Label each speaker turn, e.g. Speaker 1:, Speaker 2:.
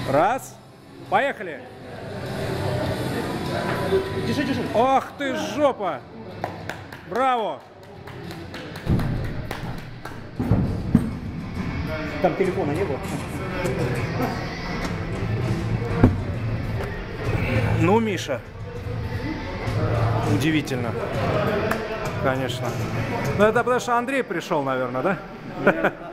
Speaker 1: Раз. Поехали.
Speaker 2: Держи, держи.
Speaker 1: Ох ты, жопа. Браво.
Speaker 2: Там телефона не было.
Speaker 1: Ну, Миша. Удивительно. Конечно. Ну, это потому что Андрей пришел, наверное, да?